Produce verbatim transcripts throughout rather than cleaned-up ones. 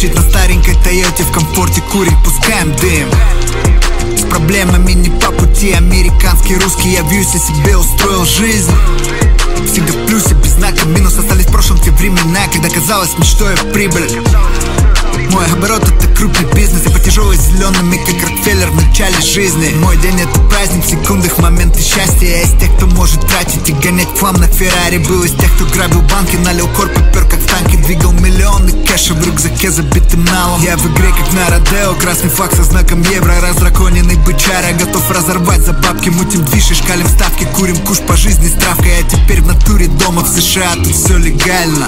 спешит на старенькой Тойоте, в комфорте курит, пускаем дым. С проблемами не по пути, американский, русский, я вьюсь и себе устроил жизнь. Всегда в плюсе, без знака минус, остались в прошлом те времена, когда казалось мечтой прибыль. Мой оборот — это крупный бизнес, я по тяжелой зелеными, как Рокфеллер в начале жизни. Мой день — это праздник, в секундах моменты счастья. Я из тех, кто может тратить и гонять флам на Феррари. Был из тех, кто грабил банки, налил корп, попер как в танке. Двигал миллионы кэша в рюкзаке, забитым налом. Я в игре, как на Родео, красный флаг со знаком евро. Раздраконенный бычара, готов разорвать за бабки. Мутим движ и шкалим ставки, курим куш по жизни с травкой. А теперь в натуре дома в США, тут все легально.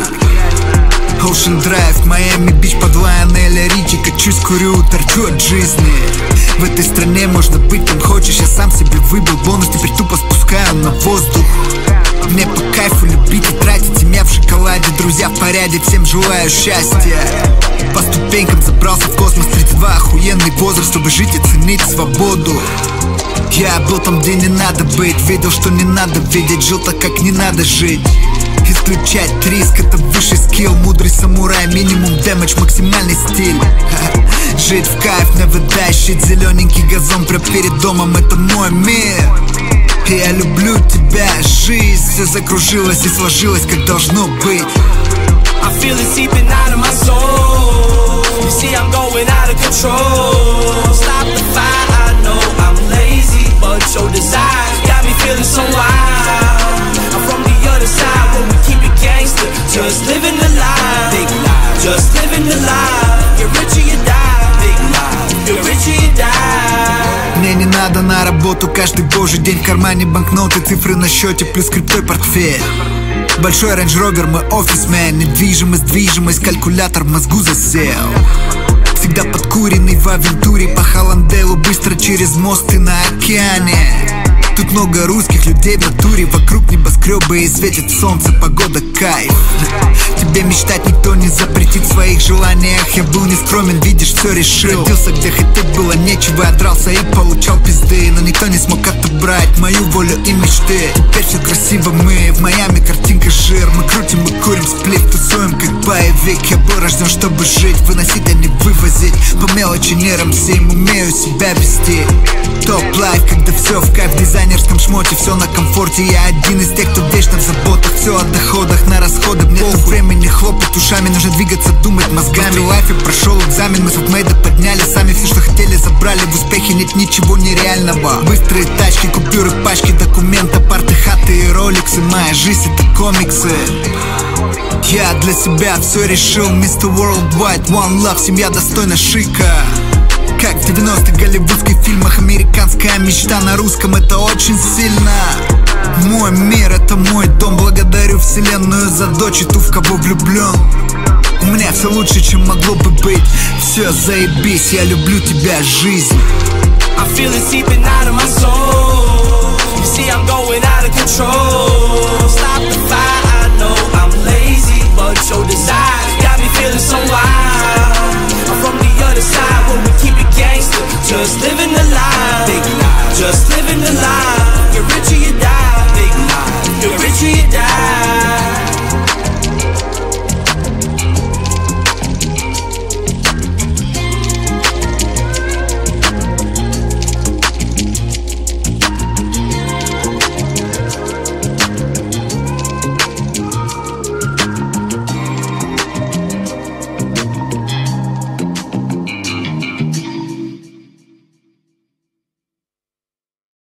Ocean Drive, Майами Бич, под Лайонеля Ричи. Качусь, курю, торчу от жизни. В этой стране можно быть кем хочешь, я сам себе выбил бонус, теперь тупо спускаю на воздух. Мне по кайфу любить и тратить, семья в шоколаде, друзья в порядке, всем желаю счастья. По ступенькам забрался в космос, тридцать два охуенный возраст, чтобы жить и ценить свободу. Я был там, где не надо быть, видел, что не надо видеть, жил так, как не надо жить. Исключать риск — это высший скилл, мудрый самурай, минимум дэмэдж, максимальный стиль. Жить в кайф, never die shit, зелененький газон прямо перед домом — это мой мир. Я люблю тебя, жизнь, все закружилось и сложилось, как должно быть. I feel it seeping out of my soul. You see I'm going out of control. Stop the fight, I know I'm lazy, but your desire got me feeling so wild. I'm from the other side, where we keep it gangster. Just living the life, big life. Just living the life. Get rich or you die, big life. Get rich or you die. Мне не надо на работу каждый божий день, в кармане банкноты, цифры на счете, плюс криптой портфель. Большой Range Rover, мой офисмен, недвижимость, движимость, калькулятор в мозгу засел. Всегда подкуренный в авентуре, по Холландейлу быстро через мосты на океане. Тут много русских людей в натуре, вокруг небоскребы и светит солнце, погода кайф. Тебе мечтать никто не запретит, в своих желаниях я был не скромен, видишь, все решил. Родился где хотеть было нечего, я дрался и получал пизды, но никто не смог отобрать мою волю и мечты. Теперь все красиво, мы в Майами, картинка жир. Мы крутим и курим сплит, тусуем как боевик. Я был рожден, чтобы жить, выносить, а не вывозить. По мелочи не рамсим, умею себя вести. Топ-лайф, когда все в кайф, в дизайнерском шмоте, все на комфорте. Я один из тех, кто вечно в заботах, все о доходах, на расходы. Мне тут времени хлопать ушами, нужно двигаться, думать мозгами. В лайфе прошел экзамен, мы субмейда подняли сами. Все, что хотели, забрали, в успехе нет ничего нереального. Быстрые тачки, купюры, пачки, документы, парты, хаты и роликсы. Моя жизнь — это комиксы. Я для себя все решил, мистер Worldwide, One Love, семья достойна шика. Как в девяностых голливудских фильмах, американская мечта на русском — это очень сильно. Мой мир — это мой дом, благодарю вселенную за дочь и ту, в кого влюблен. У меня все лучше, чем могло бы быть, все заебись, я люблю тебя, жизнь. I feel it seeping out of my soul. You see I'm going out of control. Stop the fight, I know I'm lazy, but your desire got me feeling so wild. I'm from the other side, where we keep it gangster. Just living the life, big life. Just living the life. Get rich or you die, big life. Get rich or you die.